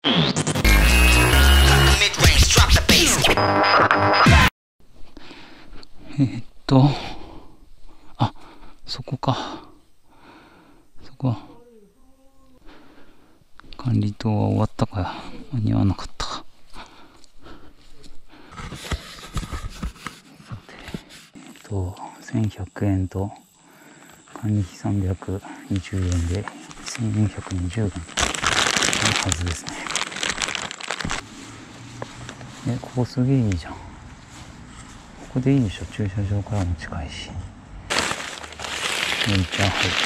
あ、そこか。そこは。管理棟は終わったか。間に合わなかったか。さて、1100円と管理費320円で1420円のはずですね。ここすげえいいじゃん。ここでいいでしょ。駐車場からも近いし。めっちゃ入る。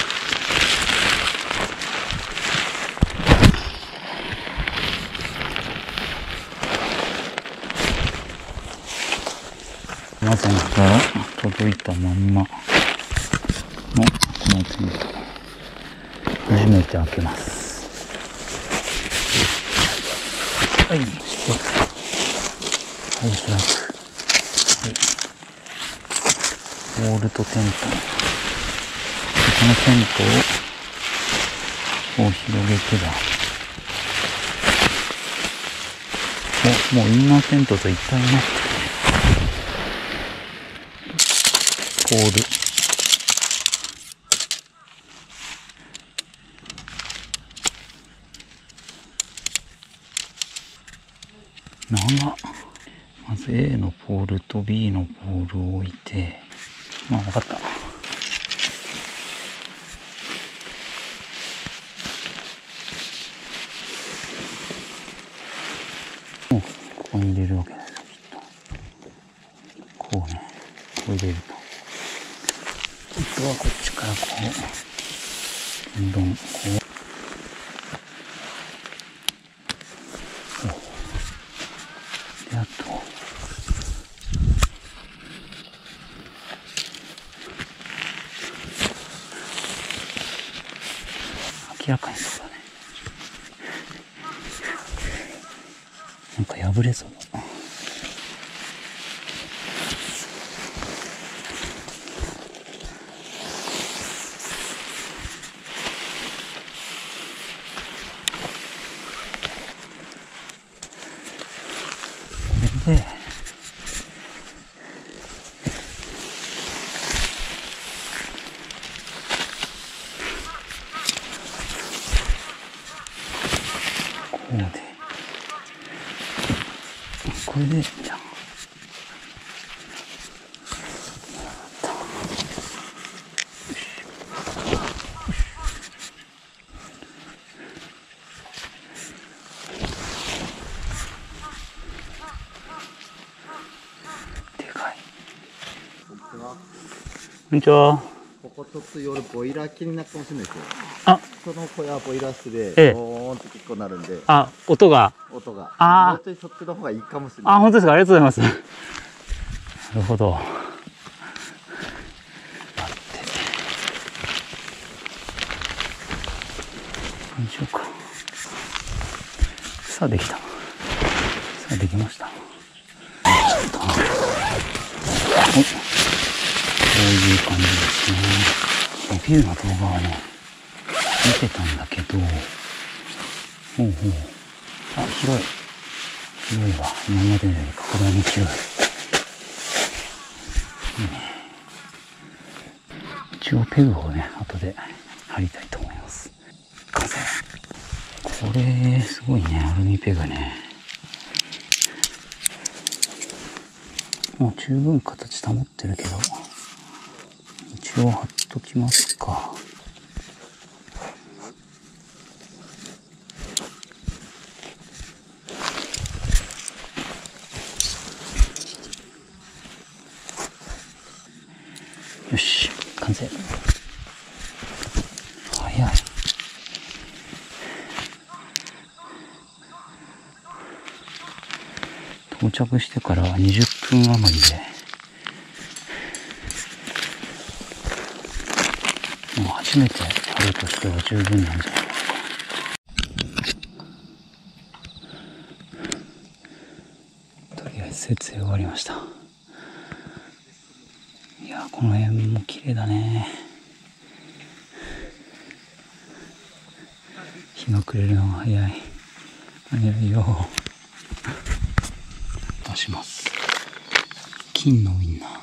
まさから届いたまんまのこのテント、初めて開けます。はい、はい、開く。はい、ウォールとテント。このテントをこう広げてだ。もうインナーテントと一体になってる。ポール。長。まず A のポールと B のポールを置いて、分かった。ここに入れるわけですよ、きっと。こうね、こう入れると。あとはこっちからこう、どんどんこう。で、あと、明らかにそうだね。なんか破れそうだ。で、こうで、これで、じゃん。でかい。こんにちは。 ここちょっと夜ボイラー気になるかもしれないですよ。 あ、 その小屋はボイラー室で、ボーンって結構なるんで。 あ、音が。 もうちょいそっちの方がいいかもしれない。 あ、本当ですか。ありがとうございます。なるほど。よいしょうか。さあできた。さあできました。こういう感じですね。レビューの動画はね、見てたんだけど、ほうほう。あ、広い。広いわ。今までより格段に広い。一応ペグをね、後で貼りたいと思います。完成。これ、すごいね、アルミペグね。もう十分形保ってるけど、一応貼っときますか。よし、完成。早い。到着してから20分余りで、もう初めてやるとしては十分なんじゃないかな。とりあえず設営終わりました。いや、この辺も綺麗だね。日が暮れるのが早い。 早いよ。出します。金のウインナー。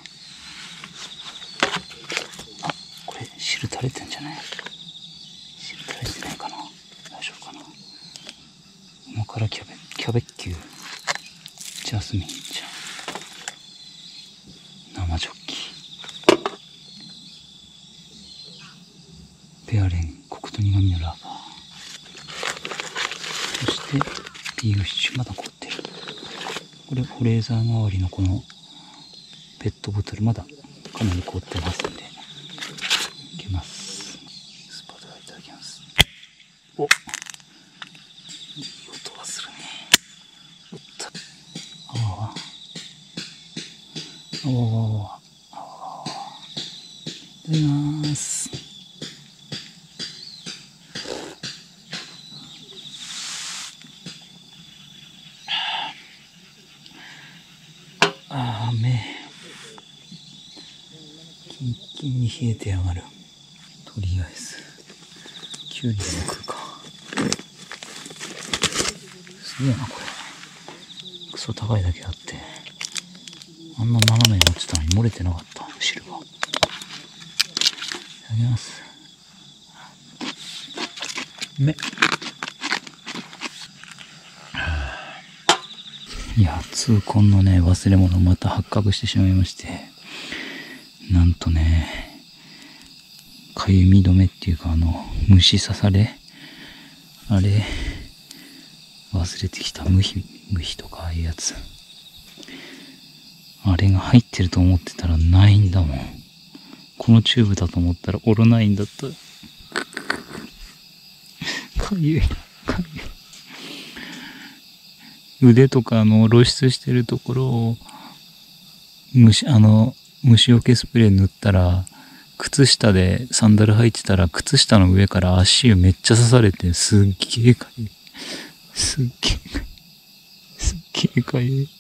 あ、これ汁垂れてんじゃない？汁垂れてないかな？大丈夫かな？旨辛キャベッキュー、ジャスミンちゃん、生ジョッキ、ペアレン、コクと苦味のラバー、そしてビーフシチュー、まだ凍ってる。これ保冷剤代わりのこのペットボトル、まだかなり凍ってますんでいきます。スパドラいただきます。お、いい音がするね。おっと、あわわわわ、あわわわ、いただきます。目キンキンに冷えてやがる。とりあえずキュウリでも食うか。すげえなこれ。クソ高いだけあってあんな斜めに落ちたのに漏れてなかった、汁が。いただきます。いや、痛恨のね、忘れ物をまた発覚してしまいまして、なんとね、かゆみ止めっていうか、虫刺され、あれ、忘れてきた。無比とかああいうやつ。あれが入ってると思ってたらないんだもん。このチューブだと思ったらオロナインだった。かゆい。腕とか露出してるところを虫除けスプレー塗ったら、靴下でサンダル履いてたら靴下の上から足めっちゃ刺されて、すっげえかゆい。すっげえかゆい。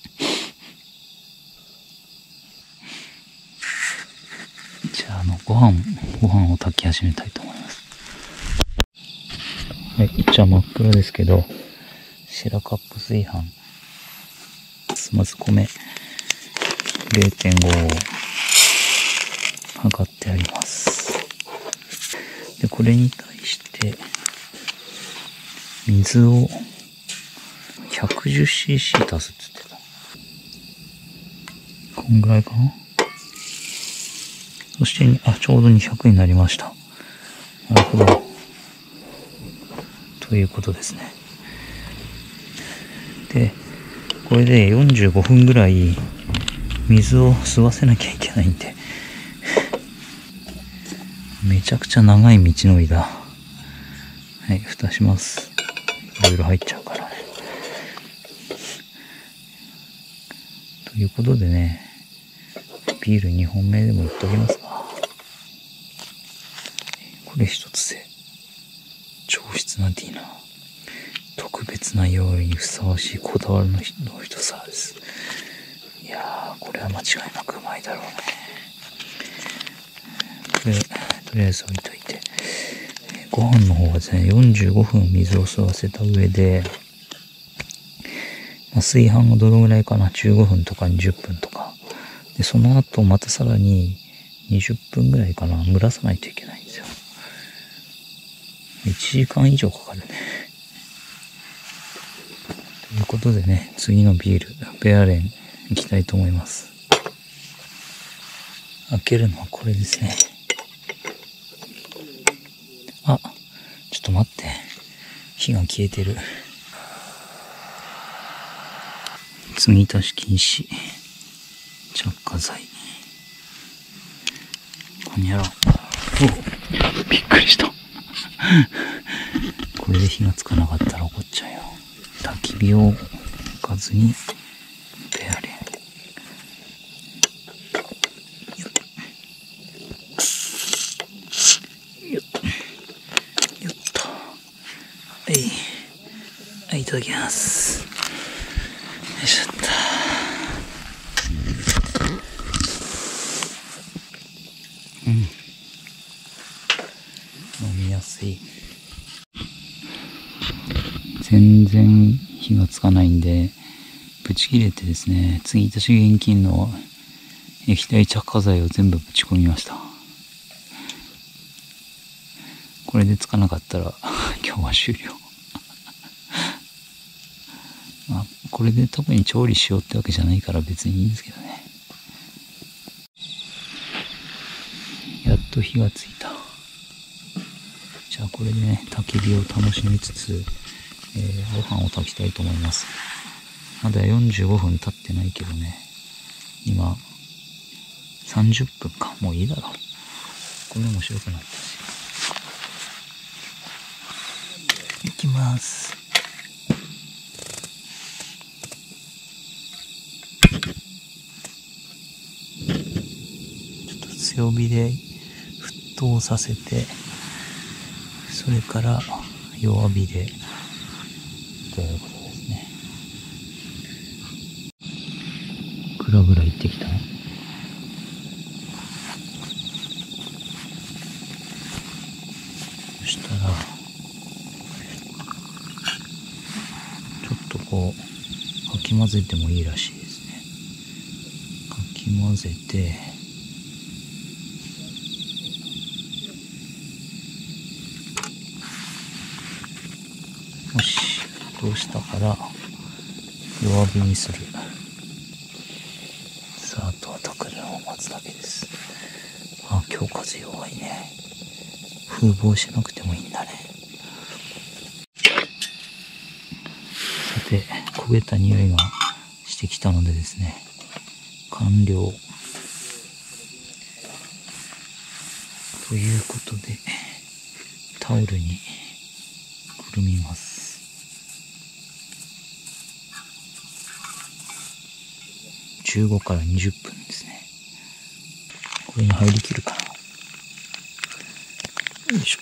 じゃあご飯を炊き始めたいと思います。はい、一応真っ黒ですけど、白カップ炊飯。まず米 0.5 を測ってあります。で、これに対して水を 110cc 足すって言ってた。こんぐらいかな。そしてちょうど200になりました。なるほど。ということですね。で、これで45分ぐらい水を吸わせなきゃいけないんで、めちゃくちゃ長い道のりだ。はい、蓋します。いろいろ入っちゃうからね。ということでね、ビール2本目でもいっときますか。これ一つで上質なディナー。特別な料理にふさわしいこだわりの一皿です。いやー、これは間違いなくうまいだろうね。これとりあえず置いといて、ご飯の方はですね、45分水を吸わせた上で、炊飯がどのぐらいかな、15分とか20分とかで、その後またさらに20分ぐらいかな、蒸らさないといけないんですよ。1時間以上かかるね。ということでね、次のビール、ペアレンいきたいと思います。開けるのはこれですね。あ、ちょっと待って。火が消えてる。継ぎ足し禁止。着火剤。こにゃら。お、びっくりした。これで火がつかなかったら怒っちゃうよ。焚き火を置かずにペアレン。よっと。はい、いただきます。よいしょっと。飲みやすい。全然火がつかないんで、ぶち切れてですね、継ぎ足し現金の液体着火剤を全部ぶち込みました。これでつかなかったら今日は終了。まあ、これで特に調理しようってわけじゃないから別にいいんですけどね。やっと火がついた。じゃあこれでね、焚き火を楽しみつつ、ご飯を炊きたいと思います。まだ45分経ってないけどね、今30分か。もういいだろう。これ面白くなったし。いきます。ちょっと強火で沸騰させて、それから弱火でということですね。ぐらぐらいってきた。そしたらちょっとこうかき混ぜてもいいらしいですね。かき混ぜて、よし、沸騰したから弱火にする。さあ、あとは炊くのを待つだけです。あ、今日風弱いね。風防しなくてもいいんだね。さて、焦げた匂いがしてきたのでですね、完了ということで、タオルにくるみます。15から20分ですね。これに入りきるかな。よいしょ。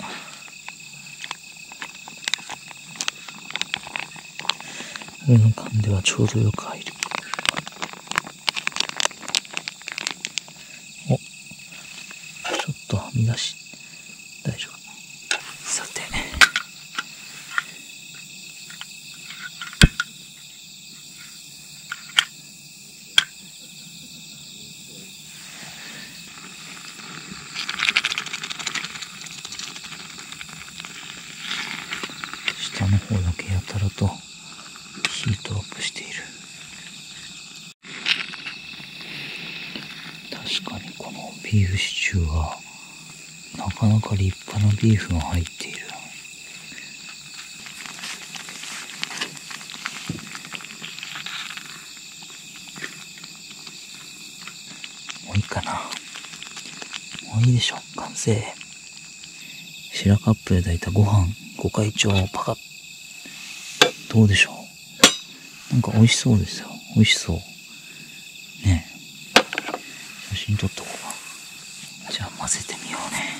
上の缶ではちょうどよく入る。お、ちょっとはみ出し、大丈夫。さて。下の方だけやたらとヒートアップしている。確かにこのビーフシチューはなかなか立派なビーフが入っている。もういいかな。もういいでしょ。完成。白カップで炊いたご飯ご開帳パカッ。どうでしょう。なんか美味しそうですよ。美味しそう。ねえ。写真撮っとこうか。じゃあ混ぜてみようね。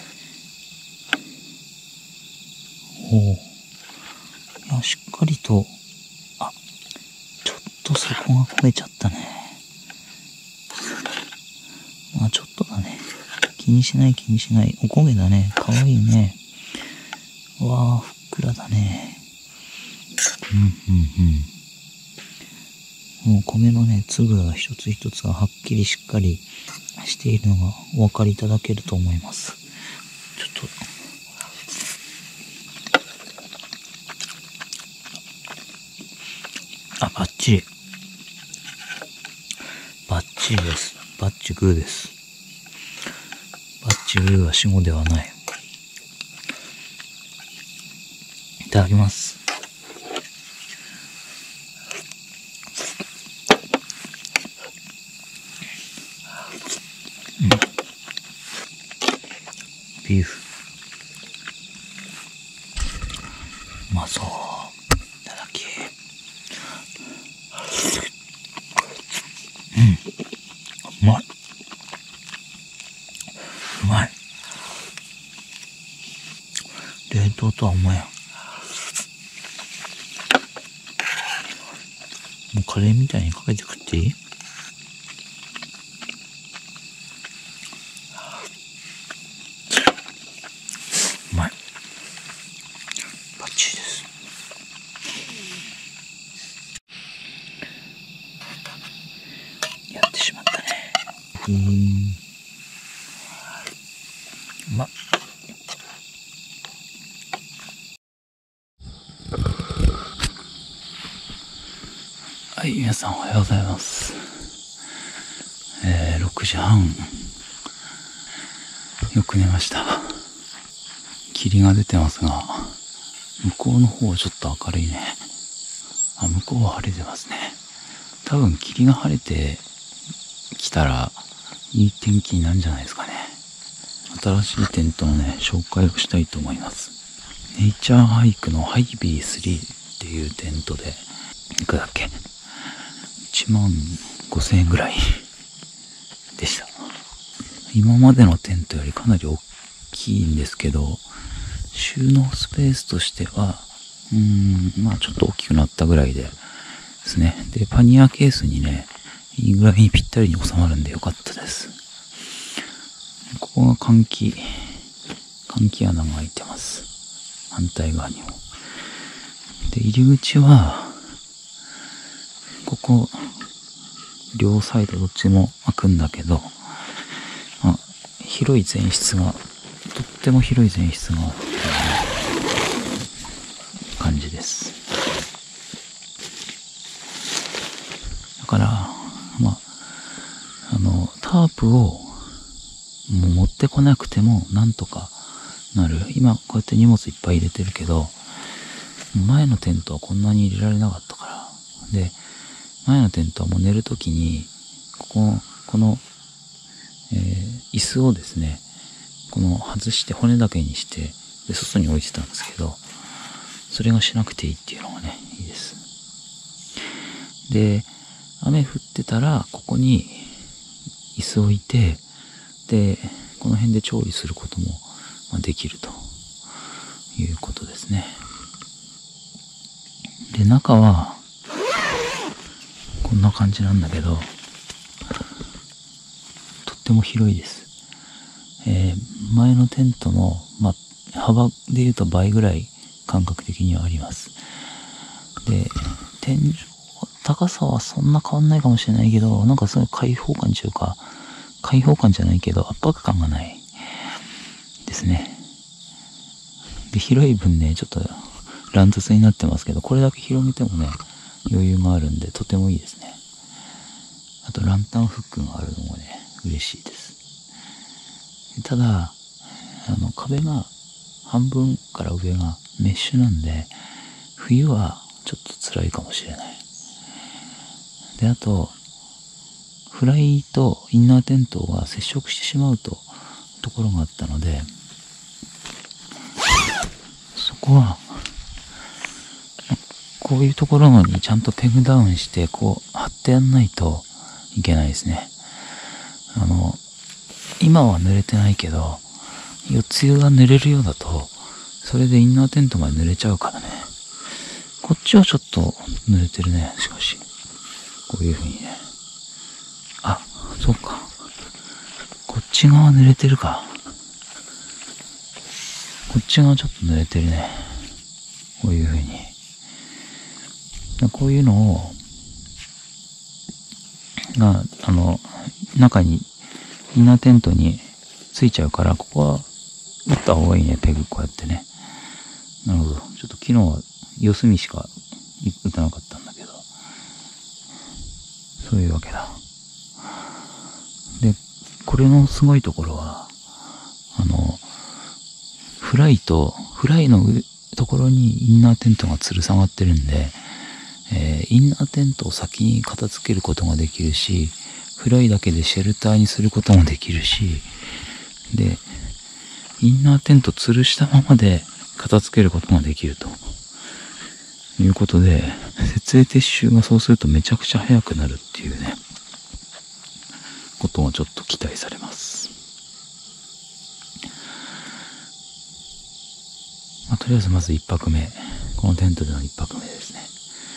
おお。いや、しっかりと、あ、ちょっとそこが焦げちゃったね。まあちょっとだね。気にしない気にしない。お焦げだね。かわいいね。うわあ、ふっくらだね。もう米のね、粒が一つ一つがはっきりしっかりしているのがお分かりいただけると思います。ちょっと。あ、バッチリ。バッチリです。バッチグーです。バッチグーは死語ではない。いただきます。ビーフ。うまそう。いただき。うまい。うまい。冷凍とは思えん。もうカレーみたいにかけて食っていい？うまい。バッチリです。 ま。はい、皆さんおはようございます。6時半。よく寝ました。霧が出てますが、向こうの方はちょっと明るいね。あ、向こうは晴れてますね。多分霧が晴れてきたらいい天気になるんじゃないですかね。新しいテントのね、紹介をしたいと思います。ネイチャーハイクのハイビー3っていうテントで、いくらだっけ ?15,000 円ぐらいでした。今までのテントよりかなり大きいんですけど、収納スペースとしては、まあちょっと大きくなったぐらいですね。で、パニアケースにね、いいぐらいにぴったりに収まるんでよかったです。ここが換気穴が開いてます。反対側にも。で、入り口は、ここ、両サイドどっちも開くんだけど、広い前室が、とっても広い前室が、感じです。だから、タープをもう持ってこなくてもなんとかなる。今こうやって荷物いっぱい入れてるけど、前のテントはこんなに入れられなかったから。で、前のテントはもう寝るときに、この、椅子をですね、外して骨だけにして、で、外に置いてたんですけど、それがしなくていいっていうのがね、いいです。で、雨降ってたら、ここに椅子を置いて、で、この辺で調理することもできるということですね。で、中は、こんな感じなんだけど、とっても広いです。前のテントの、幅で言うと倍ぐらい感覚的にはあります。で、天井、高さはそんな変わんないかもしれないけど、なんかすごい開放感というか、開放感じゃないけど圧迫感がないですね。で、広い分ね、ちょっと乱雑になってますけど、これだけ広げてもね、余裕があるんでとてもいいですね。あとランタンフックがあるのもね、嬉しいです。ただ、壁が半分から上がメッシュなんで、冬はちょっと辛いかもしれない。で、あと、フライとインナーテントが接触してしまうところがあったので、そこは、こういうところにちゃんとペグダウンして、貼ってやんないといけないですね。今は濡れてないけど、四つ湯が濡れるようだと、それでインナーテントまで濡れちゃうからね。こっちはちょっと濡れてるね、しかし。こういう風にね。あ、そうか。こっち側濡れてるか。こっち側ちょっと濡れてるね。こういう風に。こういうのを、中に、インナーテントについちゃうから、ここは打った方がいいね、ペグこうやってね。なるほど。ちょっと昨日は四隅しか打たなかったんだけど。そういうわけだ。で、これのすごいところは、フライのところにインナーテントが吊る下がってるんで、インナーテントを先に片付けることができるし、フライだけでシェルターにすることもできるし、で、インナーテント吊るしたままで片付けることができるということで、設営撤収がそうするとめちゃくちゃ早くなるっていうね、ことがちょっと期待されます。とりあえずまず一泊目、このテントでの一泊目ですね。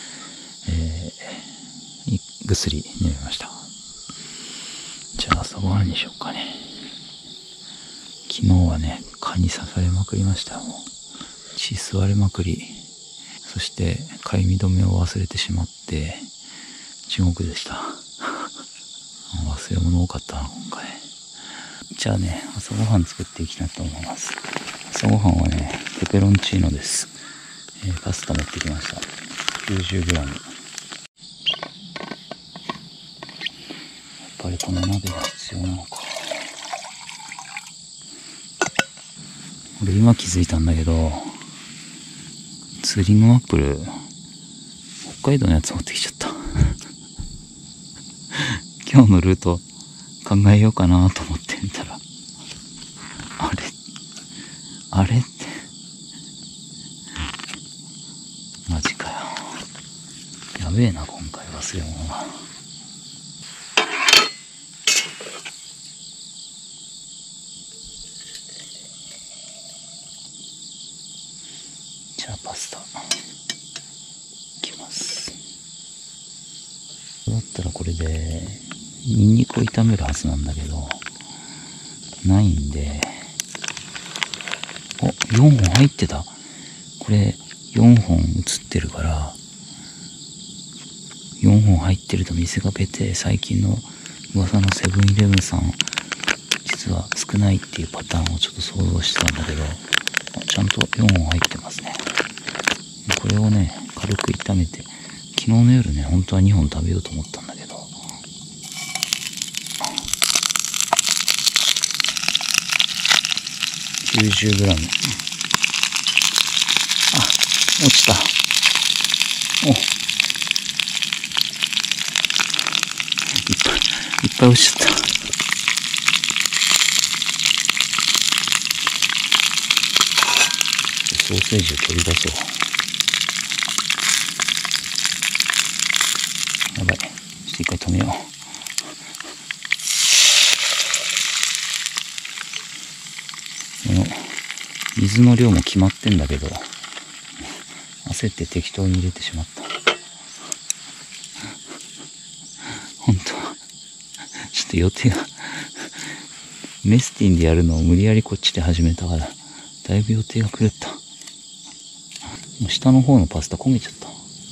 ぐっすり寝ました。じゃあ朝ごはんにしようかね。昨日はね、蚊に刺されまくりました。もう血吸われまくり、そしてかゆみ止めを忘れてしまって地獄でした。 忘れ物多かったな、今回。じゃあね、朝ごはん作っていきたいと思います。朝ごはんはね、ペペロンチーノです。パスタ持ってきました。90g。やっぱりこの鍋が必要なのか。俺今気づいたんだけど、ツーリングマップル、北海道のやつ持ってきちゃった。今日のルート考えようかなと思ってみたら、あれって、マジかよ。やべえな、今回忘れ物が。じゃあパスタいきます。だったらこれでニンニクを炒めるはずなんだけどないんで、お、4本入ってた。これ4本映ってるから4本入ってると見せかけて、最近の噂のセブンイレブンさん実は少ないっていうパターンをちょっと想像してたんだけど、ちゃんと4本入ってますね。これをね、軽く炒めて、昨日の夜ね、本当は2本食べようと思ったんだけど、90g。あ、落ちた。お、いっぱい落ちちゃった。ソーセージを取り出そう。やばい。ちょっと一回止めよう。この水の量も決まってんだけど、焦って適当に入れてしまった。本当はちょっと予定がメスティンでやるのを無理やりこっちで始めたから、だいぶ予定が狂った。もう下の方のパスタ焦げちゃった。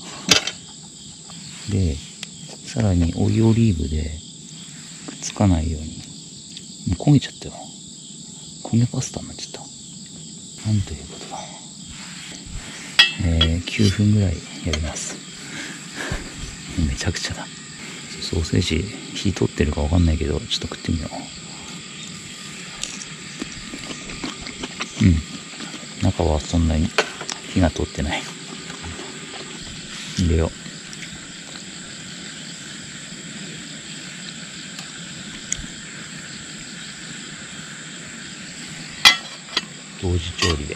で、さらにオイオリーブでくっつかないように、もう焦げちゃったよ。焦げパスタになっちゃった。なんということだ。9分ぐらいやります。めちゃくちゃだ。ソーセージ火通ってるかわかんないけど、ちょっと食ってみよう。うん。中はそんなに火が通ってない。入れよう。同時調理で。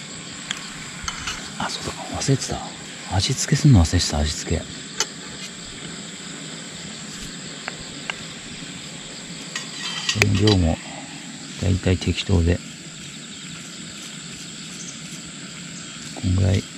あ、そうだ、忘れてた。味付けするの忘れてた、味付け。この量もだいたい適当で、こんぐらい。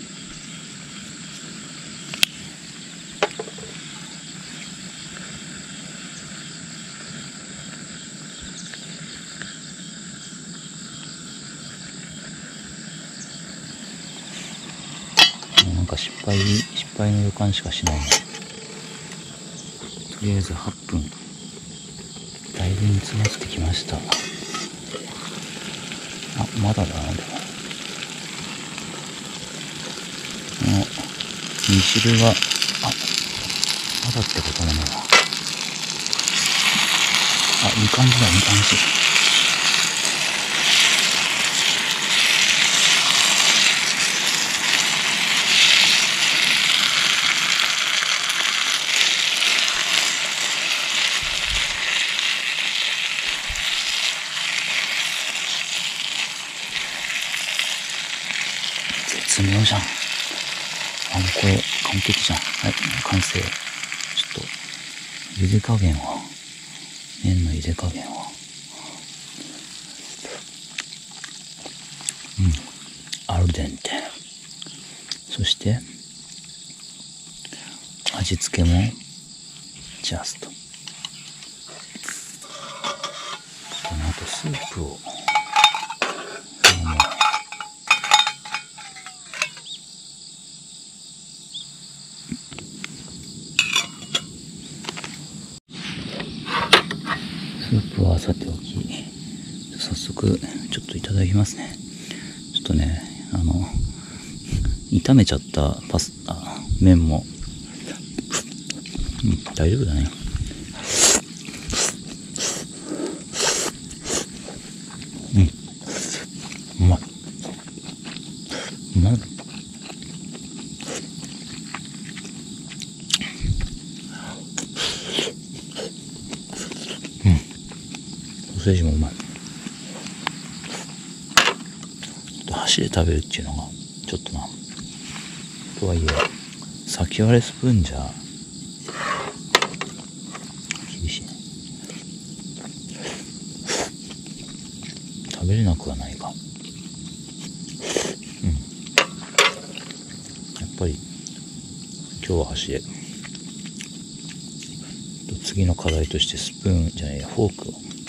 なんか失敗の予感しかしないね。とりあえず8分。だいぶ煮詰まってきました。あ、まだだな、でも。この煮汁が、まだってことだな。いい感じだ、いい感じ。絶妙じゃん。これ完璧じゃん。はい、完成。ちょっと茹で加減は、麺の茹で加減は、アルデンテ。そして味付けもジャスト。この後スープをスープはさておき、早速ちょっといただきますね。ちょっとね、炒めちゃった麺も、大丈夫だね。うまい。うまい。ソーセージもうまい。箸で食べるっていうのがちょっとな。とはいえ先割れスプーンじゃ厳しいね。食べれなくはないか。やっぱり今日は箸で。次の課題としてスプーンじゃないやフォークを